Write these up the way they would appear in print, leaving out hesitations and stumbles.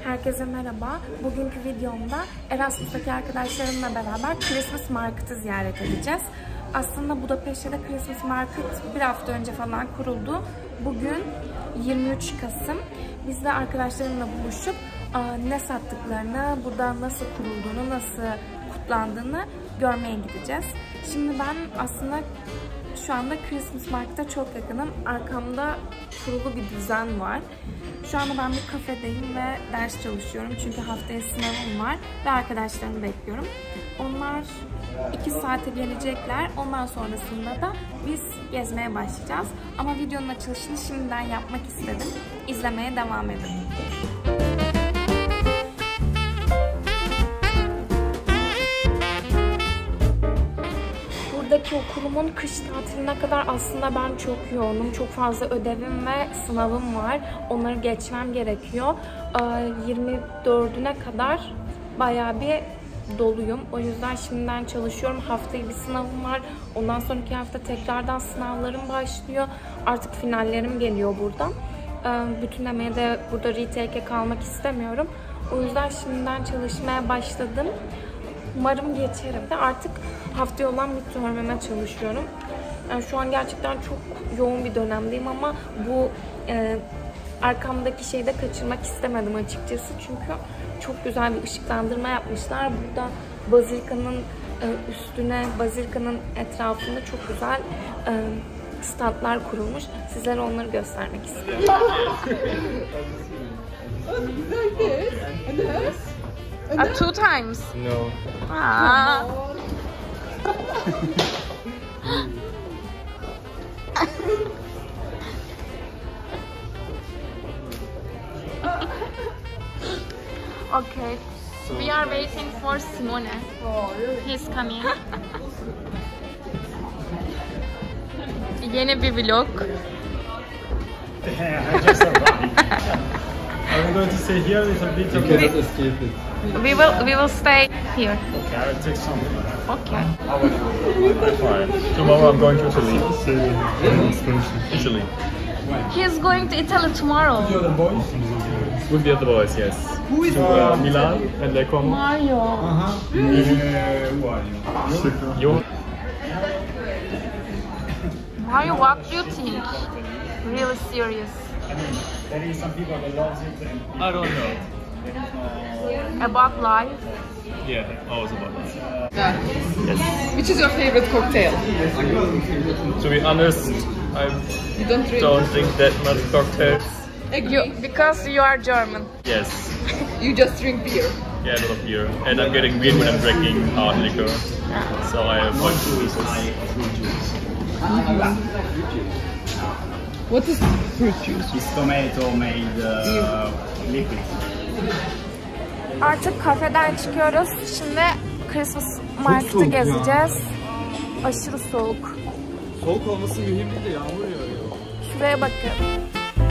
Herkese merhaba. Bugünkü videomda Erasmus'taki arkadaşlarımla beraber Christmas Market'ı ziyaret edeceğiz. Aslında Budapeşte'de Christmas Market bir hafta önce falan kuruldu. Bugün 23 Kasım. Biz de arkadaşlarımla buluşup ne sattıklarını, burada nasıl kurulduğunu, nasıl kutlandığını görmeye gideceğiz. Şimdi ben aslında şu anda Christmas Market'a çok yakınım. Arkamda kurulu bir düzen var. Şu anda ben bir kafedeyim ve ders çalışıyorum. Çünkü haftaya sınavım var ve arkadaşlarımı bekliyorum. Onlar 2 saate gelecekler. Ondan sonrasında da biz gezmeye başlayacağız. Ama videonun açılışını şimdiden yapmak istedim. İzlemeye devam edin. Buradaki okulumun kış tatiline kadar aslında ben çok yoğunum. Çok fazla ödevim ve sınavım var. Onları geçmem gerekiyor. 24'üne kadar bayağı bir doluyum. O yüzden şimdiden çalışıyorum. Haftaya bir sınavım var. Ondan sonraki hafta tekrardan sınavlarım başlıyor. Artık finallerim geliyor buradan. Bütünlemeye de burada retake'e kalmak istemiyorum. O yüzden şimdiden çalışmaya başladım. Umarım geçerim de artık haftaya olan midterm'ime çalışıyorum. Yani şu an gerçekten çok yoğun bir dönemdeyim ama bu arkamdaki şeyi de kaçırmak istemedim açıkçası. Çünkü çok güzel bir ışıklandırma yapmışlar. Burada bazilikanın üstüne, bazilikanın etrafında çok güzel standlar kurulmuş. Sizlere onları göstermek istiyorum. Two times? No. Ah. Okay. We are waiting for Simone. He's coming. Yeni bir vlog. I just arrived. Are we going to stay here with a bit of... You cannot escape it. We will stay here. Okay, I will take something. Okay. How are you? I'm fine. Tomorrow I'm going to Italy. Italy. He's going to Italy tomorrow. With the other boys? With the other boys, yes. Who is to Milan and Le Como. Mario. Who are you? You? Mario, what do you think? Really serious. I mean, there is some people that loves it. I don't know. About life. Yeah, always about that. Yes. Which is your favorite cocktail? To be honest, I don't drink that much cocktails. Because you are German. Yes. You just drink beer. Yeah, a lot of beer. And I'm getting weird when I'm drinking hard liquor. So I avoid juices. What is fruit juice? It's tomato made liquid. Artık kafeden çıkıyoruz. Şimdi Christmas Market'ı gezeceğiz. Aşırı soğuk. Soğuk olması mühim değil de yağmur yağıyor. Şuraya bakın.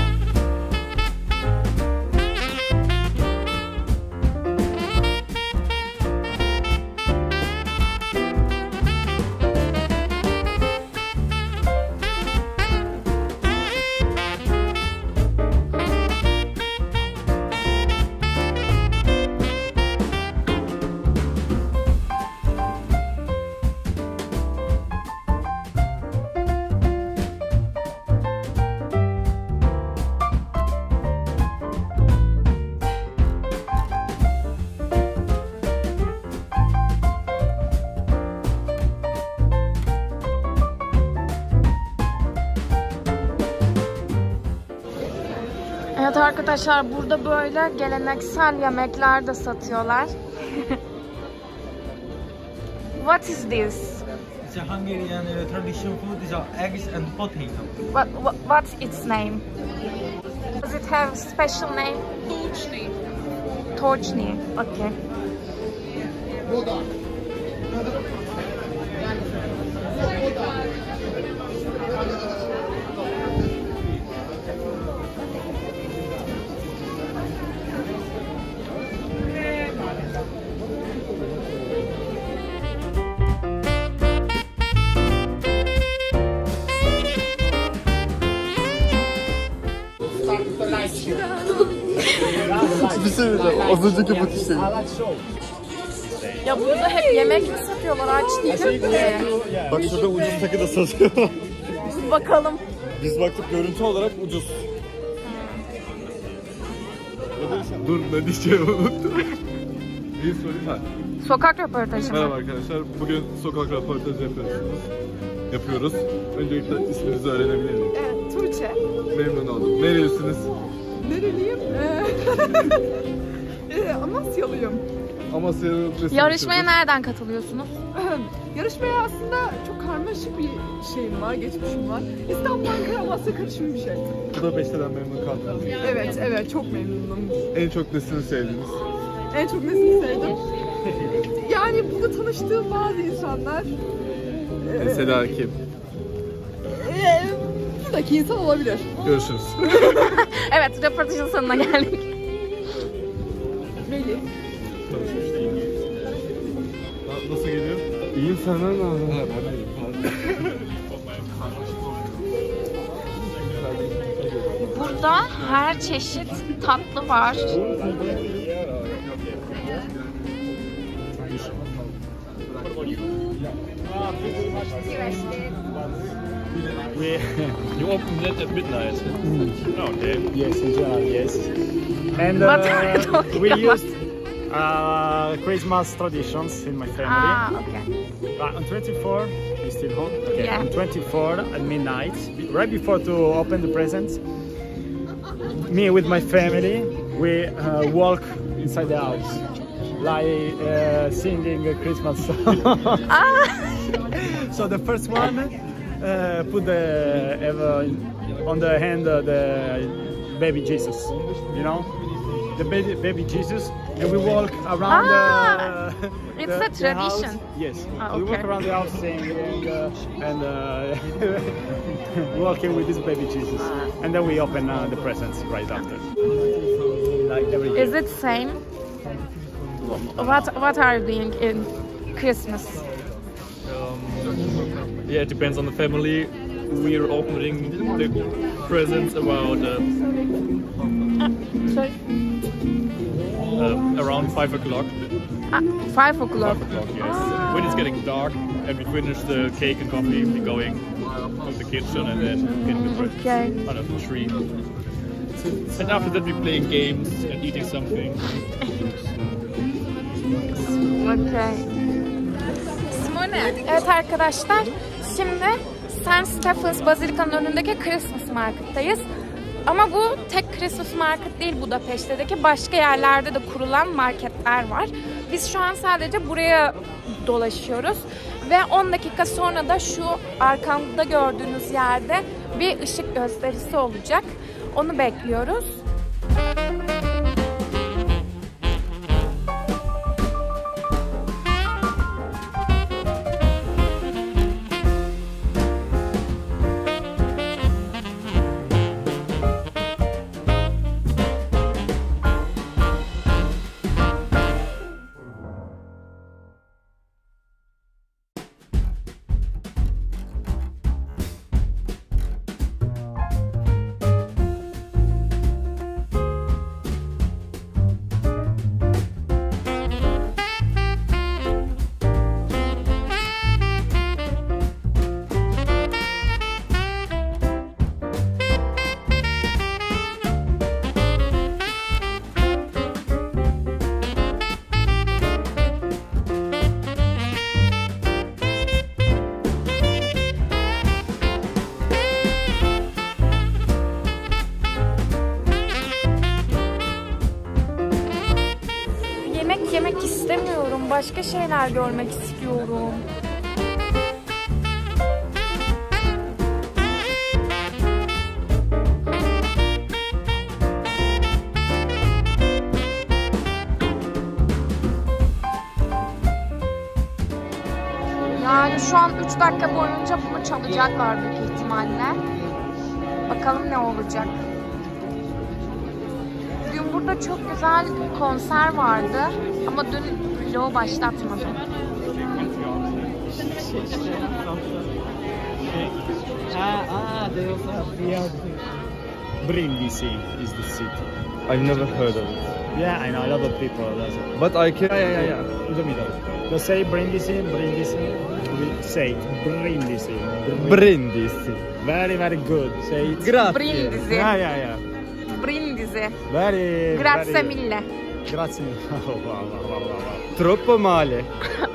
Evet arkadaşlar, burada böyle geleneksel yemekler de satıyorlar. What is this? It's a Hungarian traditional food. These are eggs and potato. What's its name? Does it have a special name? Torchni. Torchni. Okay. It's söyleyeceğim. Az önceki bu şey. Ya burada hep yemek mi satıyorlar? Aç değilim ki. Bak şurada ucuz takı da satıyor. Bakalım. Biz baktık görüntü olarak ucuz. Dur ne diyeceğimi unuttum. Bir sorayım ben. Sokak röportajı mı? Merhaba arkadaşlar. Bugün sokak röportajı yapıyoruz. Öncelikle isminizi öğrenebilir miyim? Evet, Tuğçe. Memnun oldum. Nerelisiniz? Nereliyim? Amasyalıyım. Amasya'nın nesini Yarışmaya yapıyoruz? nereden katılıyorsunuz? Yarışmaya aslında çok karmaşık bir şeyim var, geçmişim var. İstanbul, Ankara, Amasya karışımı bir şey. Bu da Beşte'den memnun kaldınız. Evet, çok memnunum. En çok nesini sevdiniz? En çok nesini sevdim? Yani burada tanıştığım bazı insanlar. Mesela kim? Buradaki insan olabilir. Görüşürüz. Evet, röportajın sonuna geldik. Melih. Nasıl geliyor? İyiyim, senden ne haber? Ben de iyiyim. Burada her çeşit tatlı var. You opened it at midnight. Okay. Yes, yes. And But we used Christmas traditions in my family. Ah, okay. On 24, you still home? Okay. Yeah. On 24 at midnight, right before to open the presents, me with my family, we walk inside the house, like singing a Christmas song. So the first one put on the hand the baby Jesus, you know, the baby Jesus, and we walk around it's a the house. tradition. Yes, Ah, we walk okay. around the house singing and walking with this baby Jesus, and then we open the presents right after. Like every year. Is it same? What are you doing in Christmas? Yeah, it depends on the family. We're opening the presents about Sorry. around 5 o'clock. 5 o'clock. 5 o'clock, yes. When it's getting dark and we finish the cake and coffee, we're going to the kitchen and then getting the presents Okay. under the tree. And after that, we're playing games and eating something. Okay. Evet arkadaşlar, şimdi St. Stephen's Bazilika'nın önündeki Christmas Market'tayız. Ama bu tek Christmas Market değil Budapeşte'deki, başka yerlerde de kurulan marketler var. Biz şu an sadece buraya dolaşıyoruz ve 10 dakika sonra da şu arkamda gördüğünüz yerde bir ışık gösterisi olacak. Onu bekliyoruz. Yemek istemiyorum. Başka şeyler görmek istiyorum. Yani şu an 3 dakika boyunca bunu çalacaklar büyük ihtimalle. Bakalım ne olacak. Dün burada çok güzel konser vardı ama dün vlogu başlatmadım. Brindisi is the city. I've never heard of it. Yeah, I know a lot of people does it. But I can. Yeah. In the middle. They say Brindisi. We say Brindisi. Brindisi. Very, very good. Say it. Grazie. Brindisi. Yeah. Brindisi. Very. Grazie very mille. Grazie mille. Wow. Troppo male.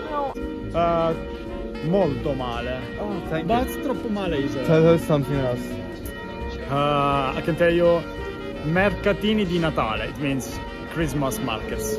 Molto male. Oh, thank you. But troppo male is Tell her something else. I can tell you mercatini di Natale. It means Christmas markets.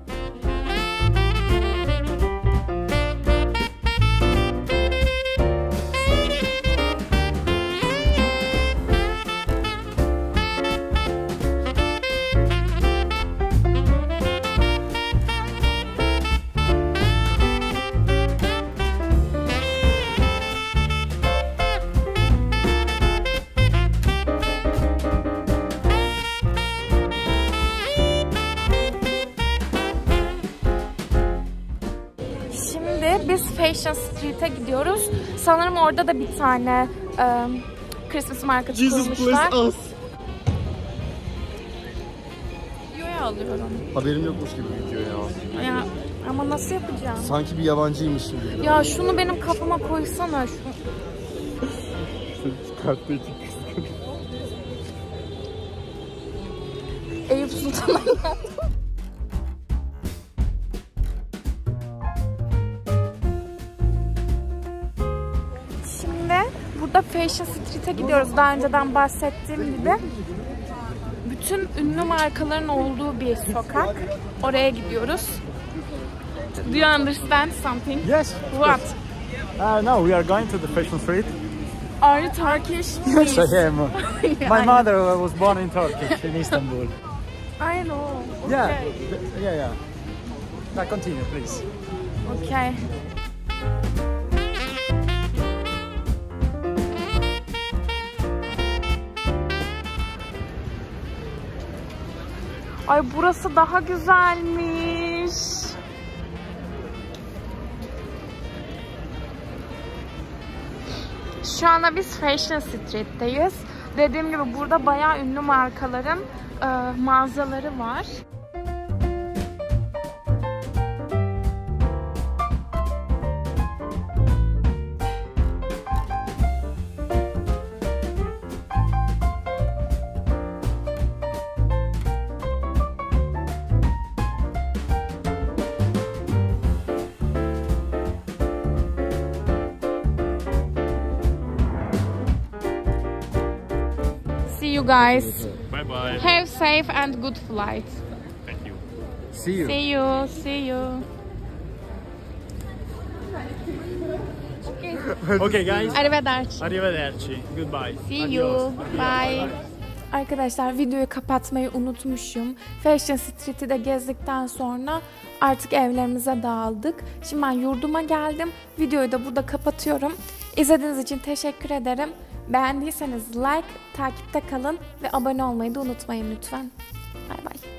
Biz Fashion Street'e gidiyoruz. Sanırım orada da bir tane Christmas market kurmuşlar. us. Videoya alıyorum. Haberim yokmuş gibi video ya. Ya, ama nasıl yapacağım? Sanki bir yabancıymışım gibi. Ya şunu benim kafama koysana. Çıkarttı iki kız. Eyüp Sultan'a geldim. Burada Fashion Street'e gidiyoruz. Daha önceden bahsettiğim gibi. Bütün ünlü markaların olduğu bir sokak. Oraya gidiyoruz. Do you understand something? Yes. What? No, we are going to the Fashion Street. Are you Turkish? Yes, I am. Yeah, My I mother was born in Turkey, in Istanbul. I know. Yeah, Okay. yeah. Now continue, please. Okay. Ay burası daha güzelmiş. Şu anda biz Fashion Street'teyiz. Dediğim gibi burada bayağı ünlü markaların mağazaları var. See you guys. Bye bye. Have safe and good flight. Thank you. See you. See you. See you. Okay, guys. Arrivederci. Arrivederci. Goodbye. See Adios. you. Bye. Arkadaşlar videoyu kapatmayı unutmuşum. Fashion Street'i de gezdikten sonra artık evlerimize dağıldık. Şimdi ben yurduma geldim. Videoyu da burada kapatıyorum. İzlediğiniz için teşekkür ederim. Beğendiyseniz like, takipte kalın ve abone olmayı da unutmayın lütfen. Bay bay.